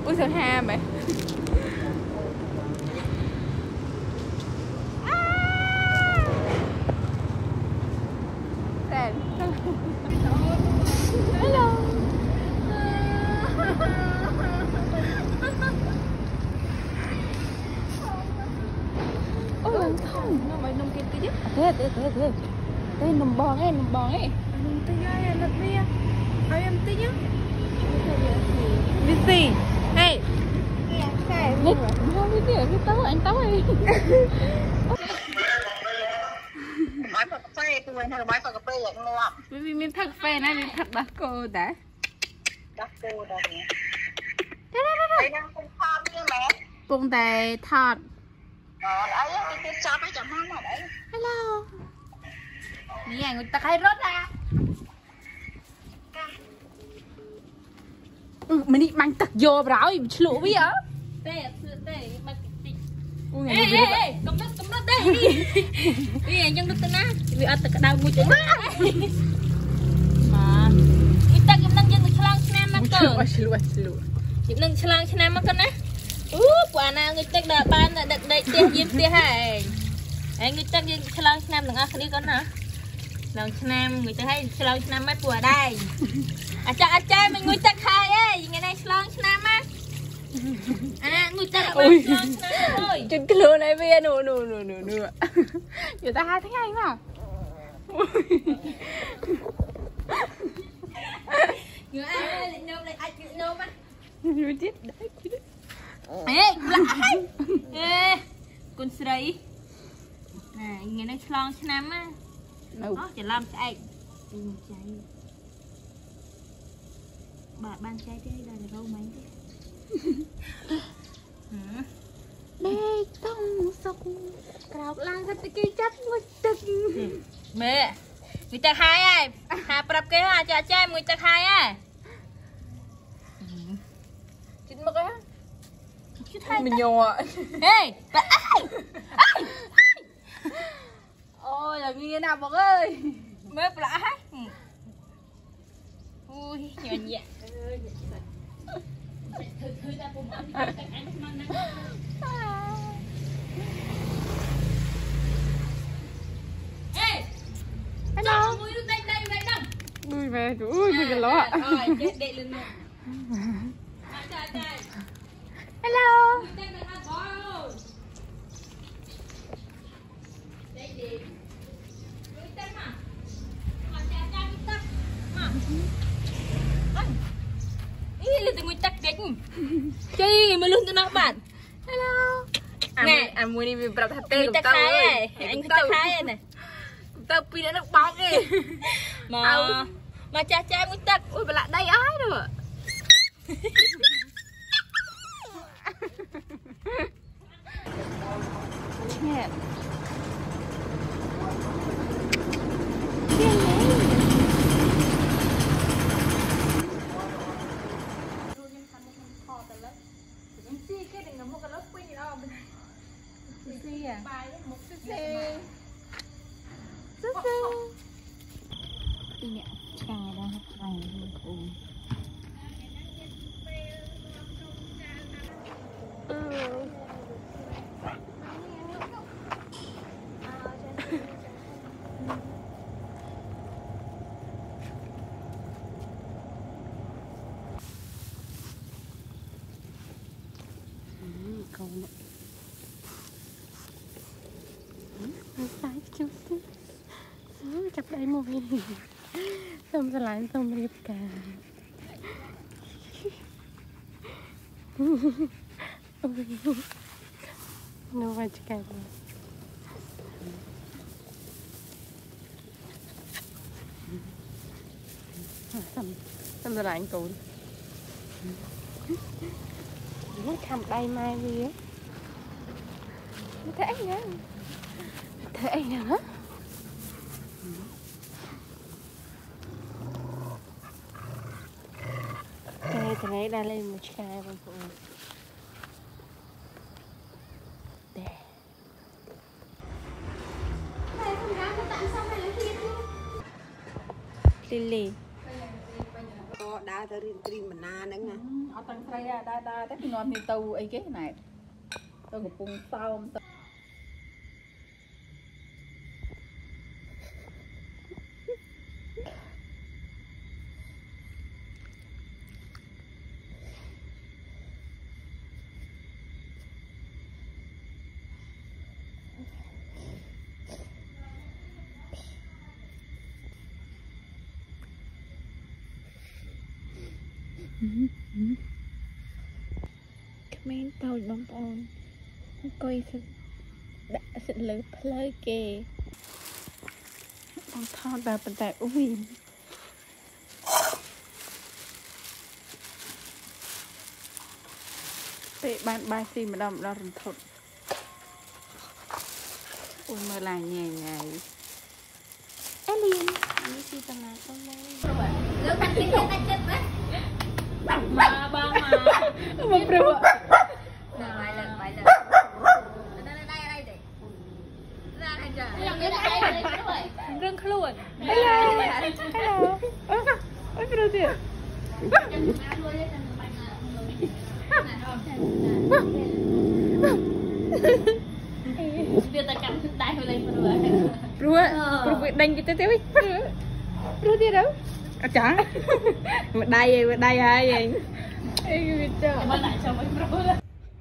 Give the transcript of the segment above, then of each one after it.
ui sao ha mày hello ôi không nó mày nông kia tí thế nông bòn ấy nông tí ai là bia ai em tí nhá Visi hey nít không Visi ở cái tấu ấy máy phật cà phê tôi hay là máy phật cà phê vậy ngon vì mình thật phê này mình thật đắt cô đã đắt cô đã nè đây đang cùng thon với mẹ cùng tay thọt đấy cái chóp ấy chấm mắm ở đấy hello nè người ta khai rốt ra mình đi mang tật vô rồi lụa bây giờ tê mà ê cầm nó tê đi đi dân nước na vì ăn tật đau mũi chảy mà người ta cầm năng dân được chlang chnem mà cơ chịu năng chlang chnem mà cơ nè quả nào người ta đã ban đã đây tia diêm tia hay người ta dân chlang chnem đừng ăn cái đi con hả lần chnem người ta hay chlang chnem mấy quả đây à cha mình người ta khai ấy ngày nay chlang chnem á người ta đã ui trên cái lửa này về nụ người ta hai tháng ngày mà người ai lại nôm lại ai chịu nôm á người chết đấy ê con sấy nè ngày nay chlong năm á nó chỉ làm chạy ban trái thế đây là rau mấy thế đây tông sọc cào lan cái kia chắc một tực mẹ người ta khai ai hà prap cái hà cha cha người ta khai ai chín mất á mình nhò ê ôi là như thế nào bọc ơi mẹ lại ui nhỏ nhẹ hello ui về ui cái lọ hello lên từ người tắc đánh chơi mà luôn từ nó bạn hello nè anh muốn đi về bờ tháp tê người ta khai anh người ta khai này tao pin đã nước bóng đi mà cha người ta ui bà lại đây ai rồi nghe câu này sai chút xíu chập đây mùi xong rồi lại xong riệp cả nó vai cả xong rồi lại anh tụi nó thầm đây mai gì á thế anh nữa thế anh nữa cái này đã lên một cái bằng phụ để Lily đa tới riêng mình na nữa nha ở tầng tây đa tới khi nón thì tàu ấy cái này tàu của vùng sau comment tàu bông bông coi đã sự lớn plei kề ông thon vào bàn tay ui tệ ban bài xì mà đâm ra rừng thụt ui mơ là nhẹ nhảy Elin ini si tengah kamu Lu kan kita ngecet kan? Mà ba mà. mà bro Vài lần. Đây. Ra đây trời. Làm cái này rồi. Rưng khluồn. hello ôi bro chị Dia tekan tay lên bro bro đánh kita tiêu bro dia đâu chả mà đây hai vậy ê trời mà lại cho mấy bro lên.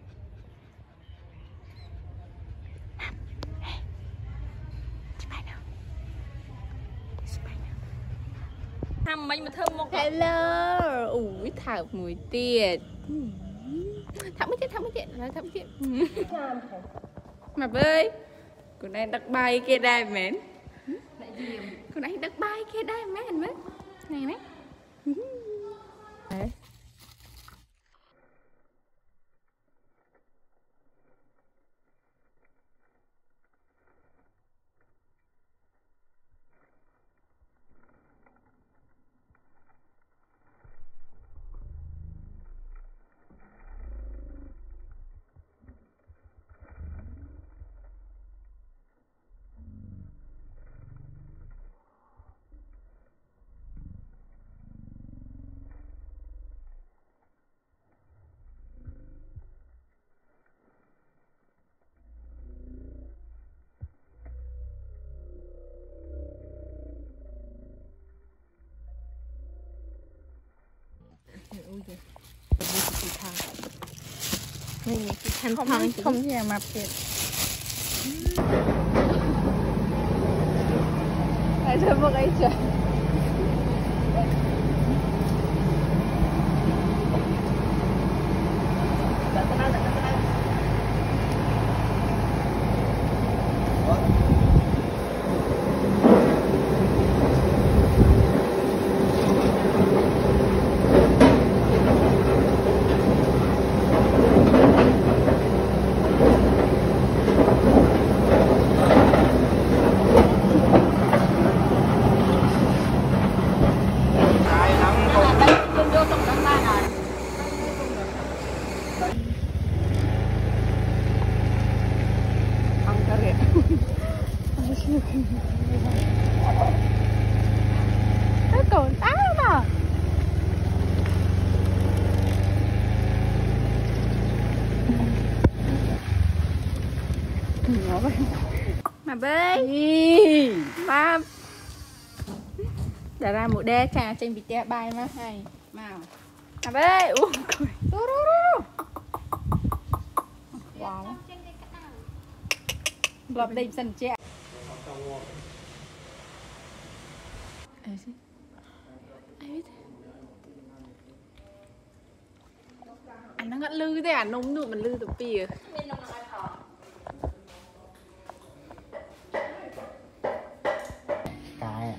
Thăm mấy mà thơm một hello ui thảo mùi tiệt thảo mới chết mà bơi con này đặt bài kia đây mến con này đặt bài kia đây mến mới này đấy không thể mà biệt tại sao một ấy trời nó còn táo mà mà bơi ba đã ra một đe trà trên bị te bay mà hay màu mà bơi wow gặp đây sân trẻ anh nó ngắt lư thế à nông nụ mình lư tụi pìa cài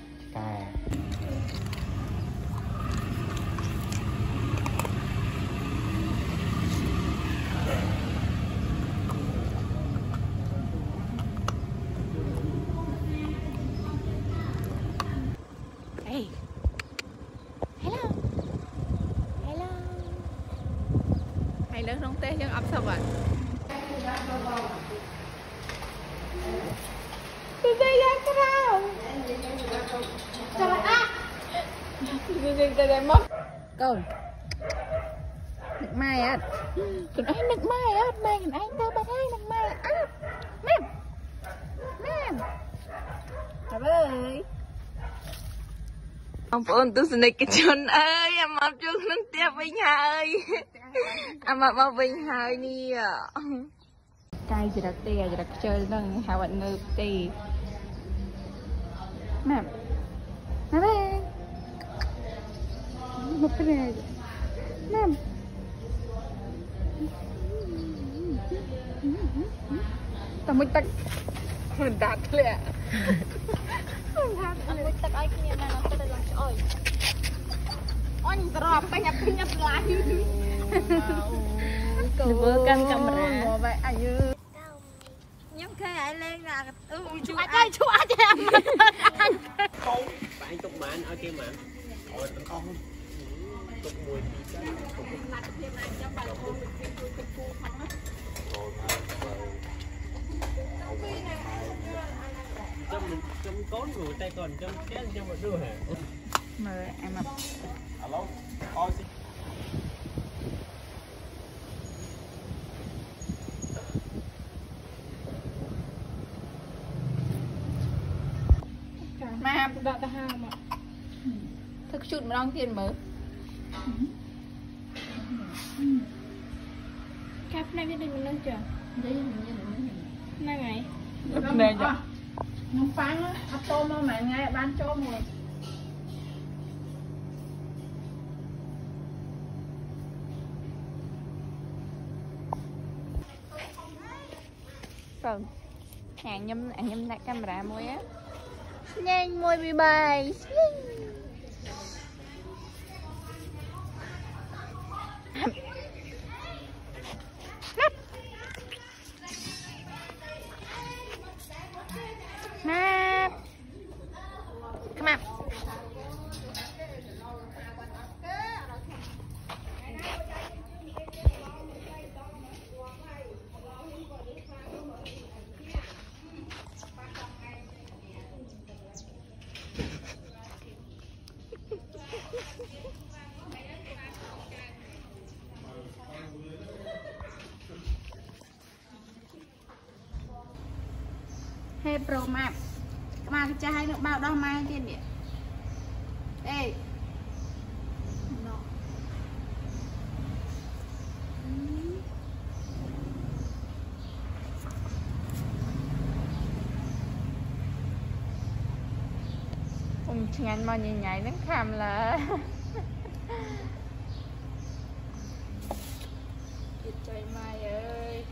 hey hello hay lớn không té chân ấp sao vậy tôi đây ra cái nào trời á tôi đây mất câu nước mai á còn ai nước mai á mai còn ai tao bắt ai nước mai á mẹ ơi ông phụ tôi xin cái chân ơi em mập chưa nâng tia vinh ơi em mập vinh hơi nè cay chỉ đặt tia chỉ đặt chơi nâng hào vận ngư tì mẹ ơi một cái này mẹ tao mới tắt mình đặtเลยอะទឹកឲ្យគ្នាណាទៅដល់ឆ្អុយអញត្រប់បញ្ញាប់ឡាយទៅមើលកាន់កាមេរ៉ាមកបែអាយខ្ញុំឃើញឲ្យលេងណាជួយអាចជួយអាចកូន bạn tục bạn ở kia bạn rồi con tục mùi trong cón người tay còn trong cái trong một đưa hả mời em mặc alo mà đợi ta hai mà thức chút mà đong tiền mở cáp này biết đi mình nâng chưa này này chưa nó phán á áp tôm mà mẹ nghe bán cho mùi vâng hàng nhâm đặt camera mùi á nhanh mùi bị bài Nap. Come on. Hey Pro Map mà cái chai nước bao đau mai trên điện ê no. Chừng anh mà nhảy nó kham là trời mai ơi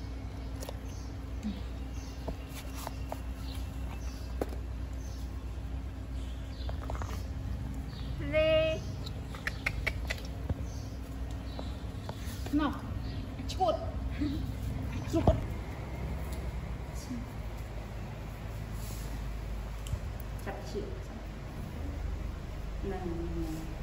nào chuột chuột chặt chịu này